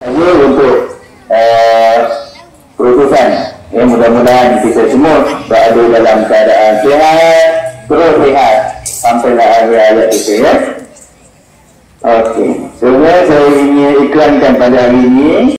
Saya untuk keputusan. Ya, mudah-mudahan kita semua berada dalam keadaan sihat, terus sihat sampailah akhir hayat kita, ya. Okey, sebenarnya saya ingin iklankan pada hari ini